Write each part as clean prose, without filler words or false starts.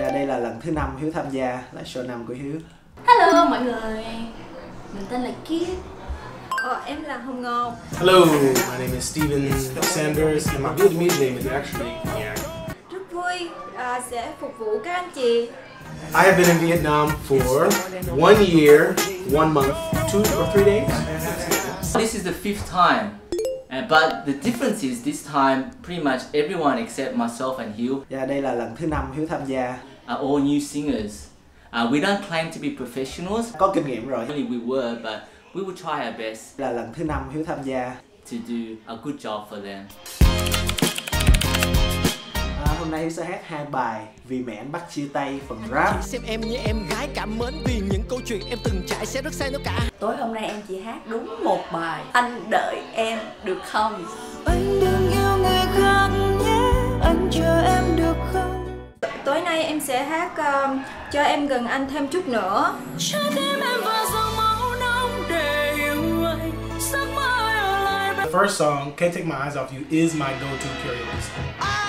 Dạ, đây là lần thứ 5 Hiếu tham gia là show 5 của Hiếu. Hello mọi người, mình tên là Kiết. Em là Hồng Ngọc. Hello, my name is Steven Sanders and my Vietnamese name is actually Nhạc. Rất vui sẽ phục vụ các anh chị. I have been in Vietnam for 1 year, 1 month, 2 or 3 days. This is the 5th time, but the difference is this time pretty much everyone except myself and Hiếu Dạ, đây là lần thứ 5 Hiếu tham gia. are all new singers. We don't claim to be professionals. Có kinh nghiệm rồi. Really we were, but we will try our best Là lần thứ 5 Hiếu tham gia. to do a good job for them. Hôm nay Hiếu sẽ hát 2 bài Vì mẹ anh bắt chia tay phần rap. Xem em như em gái cảm mến vì những câu chuyện em từng trải sẽ rất sai nó cả. Tối hôm nay em chỉ hát đúng một bài Anh đợi em được không? Anh đừng yêu người khác nhé, anh chờ em được không? Tối nay em sẽ hát Cho em gần anh thêm chút nữa. Trái tim em vào dòng máu nóng để yêu anh, giấc mơ ở lại. The first song, Can't Take My Eyes Off You, is my go-to karaoke song.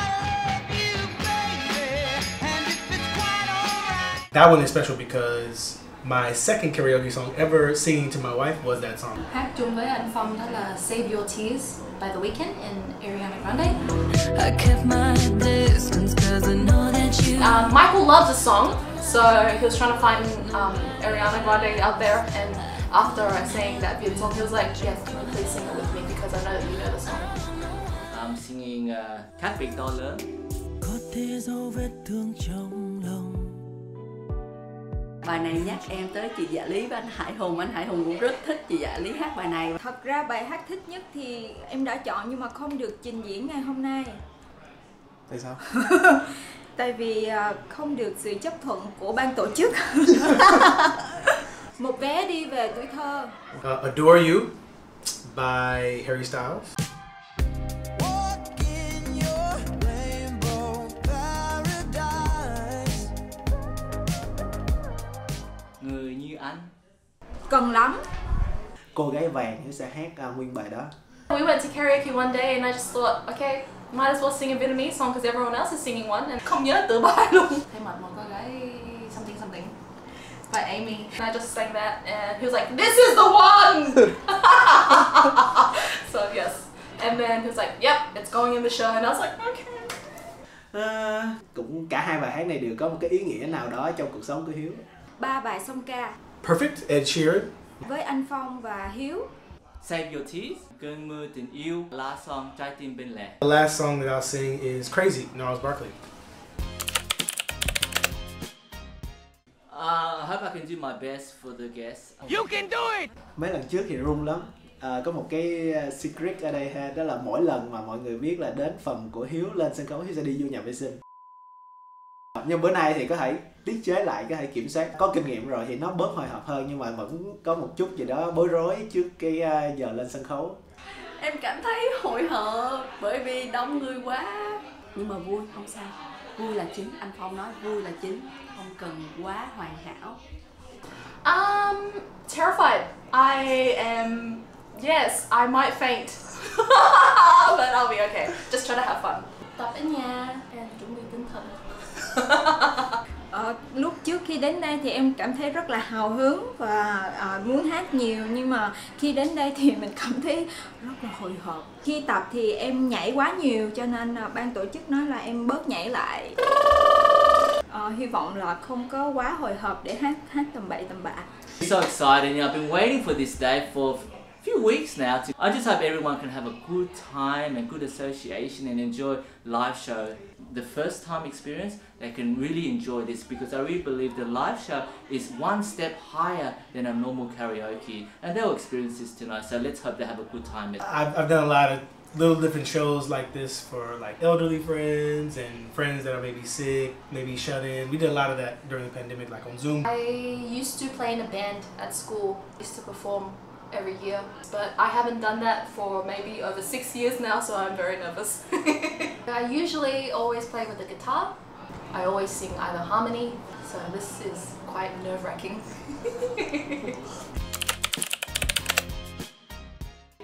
That one is special because my second karaoke song ever singing to my wife was that song. Hát chung với anh Phong đó là Save Your Tears by The Weeknd and Ariana Grande. I kept my distance 'cause I know that you. Michael loves the song, so he was trying to find Ariana Grande out there, and after I sang that beautiful song, he was like, "Yes, can you please sing it with me because I know that you know the song." I'm singing Khác biệt to lớn. Có thể dấu vết thương trong lòng. Bài này nhắc em tới chị Dạ Lý và anh Hải Hùng. Anh Hải Hùng cũng rất thích chị Dạ Lý hát bài này. Thật ra bài hát thích nhất thì em đã chọn nhưng mà không được trình diễn ngày hôm nay. Tại sao? Tại vì không được sự chấp thuận của ban tổ chức. Một vé đi về tuổi thơ. Adore You by Harry Styles. Người như anh. Cần lắm. Cô gái vàng Hiếu sẽ hát nguyên bài đó. We went to karaoke one day and I just thought, okay, might as well sing a Vietnamese song because everyone else is singing one, and không nhớ tựa bài luôn. Thấy mặt một cô gái something something by Amy. And I just sang that and he was like, "This is the one!" So yes. And then he was like, "Yep, it's going in the show." And I was like, okay. Cũng cả hai bài hát này đều có một cái ý nghĩa nào đó trong cuộc sống của Hiếu. 3 bài song ca Perfect, Ed Sheeran. với anh Phong và Hiếu. Save Your Tears, Cơn mưa tình yêu, last song Trái tim bên lề. The last song that I'll sing is Crazy, Gnarls Barkley. I hope I can do my best for the guests. You can do it. Mấy lần trước thì run lắm. Có một cái secret ở đây ha, đó là mỗi lần mà mọi người biết là đến phần của Hiếu lên sân khấu, Hiếu sẽ đi vô nhà vệ sinh. Nhưng bữa nay thì có thể tiết chế lại, có thể kiểm soát, có kinh nghiệm rồi thì nó bớt hồi hộp hơn, nhưng mà vẫn có một chút gì đó bối rối trước cái giờ lên sân khấu. Em cảm thấy hồi hộp bởi vì đông người quá. Nhưng mà vui, không sao. Vui là chính, anh Phong nói vui là chính. Không cần quá hoàn hảo. Terrified. I am, yes, I might faint. But I'll be okay. Just try to have fun. Tập ở nhà and chuẩn bị tinh thần. Lúc trước khi đến đây thì em cảm thấy rất là hào hứng và muốn hát nhiều, nhưng mà khi đến đây thì mình cảm thấy rất là hồi hộp. Khi tập thì em nhảy quá nhiều cho nên ban tổ chức nói là em bớt nhảy lại. Hy vọng là không có quá hồi hộp để hát tầm bậy tầm bạ. So exciting! I've been waiting for this day for a few weeks now. I just hope everyone can have a good time and good association and enjoy live show. The first time experience, they can really enjoy this because I really believe the live show is one step higher than a normal karaoke, and they'll experience this tonight. So let's hope they have a good time. I've done a lot of little different shows like this for like elderly friends and friends that are maybe sick, maybe shut in. We did a lot of that during the pandemic, like on Zoom. I used to play in a band at school. I used to perform every year, but I haven't done that for maybe over 6 years now, so I'm very nervous. I usually always play with the guitar. I always sing either harmony, so this is quite nerve-wracking.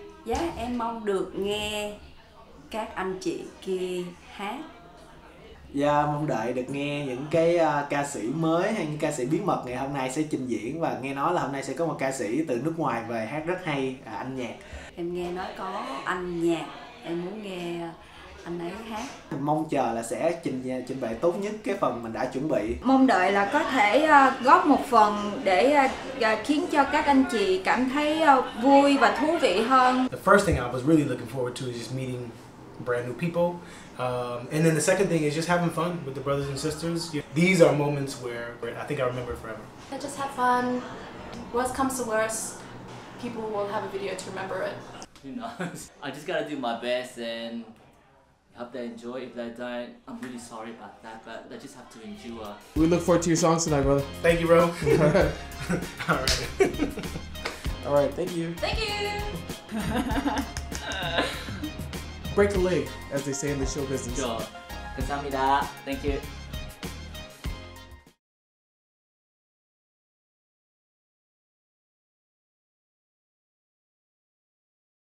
Em mong được nghe các anh chị kia hát. Dạ, mong đợi được nghe những cái ca sĩ mới hay những ca sĩ bí mật ngày hôm nay sẽ trình diễn, và nghe nói là hôm nay sẽ có một ca sĩ từ nước ngoài về hát rất hay, anh Nhạc. Em nghe nói có anh Nhạc, em muốn nghe anh ấy hát. Mong chờ là sẽ trình bày tốt nhất cái phần mình đã chuẩn bị. Mong đợi là có thể góp một phần để khiến cho các anh chị cảm thấy vui và thú vị hơn. The first thing I was really looking forward to is just meeting brand new people. And then the second thing is just having fun with the brothers and sisters. These are moments where I think I remember forever. Just have fun. Worst comes to worst, people will have a video to remember it. Who knows? I just gotta do my best and hope they enjoy. If they don't, I'm really sorry about that, but they just have to endure. We look forward to your songs tonight, brother. Thank you, bro. All right. All right, thank you. Thank you. Break the leg, as they say in the show business. Sure. 감사합니다. Thank you.